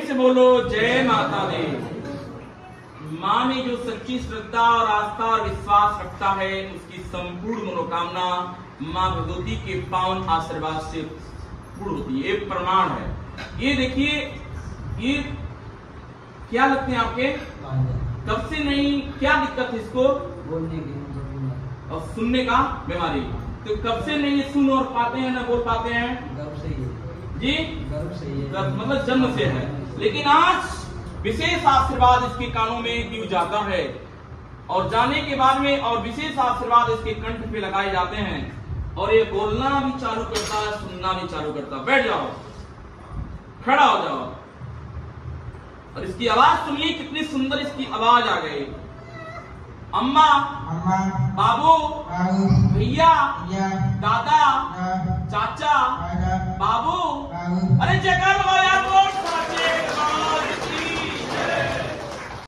से बोलो जय माता दी। माँ में जो सच्ची श्रद्धा और आस्था और विश्वास रखता है उसकी संपूर्ण मनोकामना माँ भगवती के पावन आशीर्वाद से पूर्ण होती है। ये प्रमाण है। ये देखिए, ये क्या लगते हैं आपके? कब से नहीं, क्या दिक्कत है इसको? बोलने की और सुनने का बीमारी। तो कब से नहीं सुन और पाते हैं, ना बोल पाते हैं? गर्भ से ही जी, गर्भ से ही मतलब जन्म से है। लेकिन आज विशेष आशीर्वाद इसके कानों में दिया जाता है और जाने के बाद में और विशेष आशीर्वाद इसके कंठ पे लगाए जाते हैं और ये बोलना भी चालू करता है, सुनना भी चालू करता है। बैठ जाओ, खड़ा हो जाओ और इसकी आवाज सुनिए, कितनी सुंदर इसकी आवाज आ गई। अम्मा, बाबू, भैया, दादा, चाचा, बाबू, अरे जयकार लगाओ।